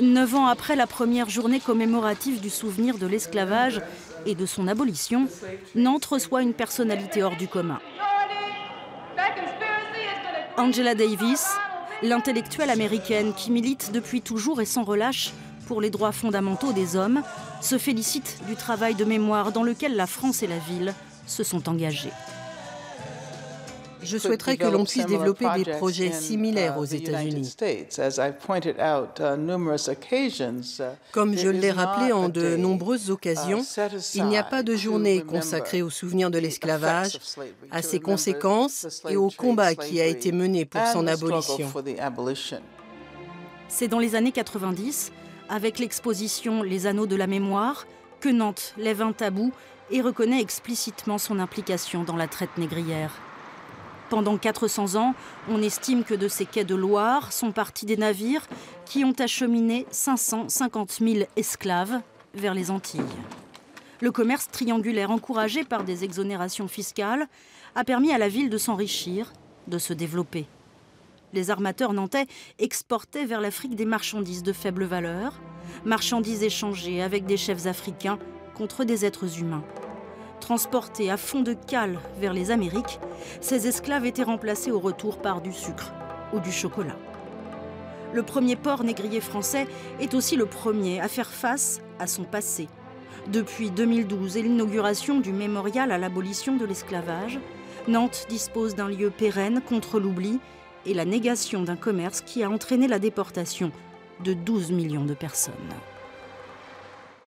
9 ans après la première journée commémorative du souvenir de l'esclavage et de son abolition, Nantes reçoit une personnalité hors du commun. Angela Davis, l'intellectuelle américaine qui milite depuis toujours et sans relâche pour les droits fondamentaux des hommes, se félicite du travail de mémoire dans lequel la France et la ville se sont engagés. Je souhaiterais que l'on puisse développer des projets similaires aux États-Unis. Comme je l'ai rappelé en de nombreuses occasions, il n'y a pas de journée consacrée au souvenir de l'esclavage, à ses conséquences et au combat qui a été mené pour son abolition. C'est dans les années 90, avec l'exposition Les Anneaux de la mémoire, que Nantes lève un tabou et reconnaît explicitement son implication dans la traite négrière. Pendant 400 ans, on estime que de ces quais de Loire sont partis des navires qui ont acheminé 550 000 esclaves vers les Antilles. Le commerce triangulaire encouragé par des exonérations fiscales a permis à la ville de s'enrichir, de se développer. Les armateurs nantais exportaient vers l'Afrique des marchandises de faible valeur, marchandises échangées avec des chefs africains contre des êtres humains. Transportés à fond de cale vers les Amériques, ces esclaves étaient remplacés au retour par du sucre ou du chocolat. Le premier port négrier français est aussi le premier à faire face à son passé. Depuis 2012 et l'inauguration du mémorial à l'abolition de l'esclavage, Nantes dispose d'un lieu pérenne contre l'oubli et la négation d'un commerce qui a entraîné la déportation de 12 millions de personnes.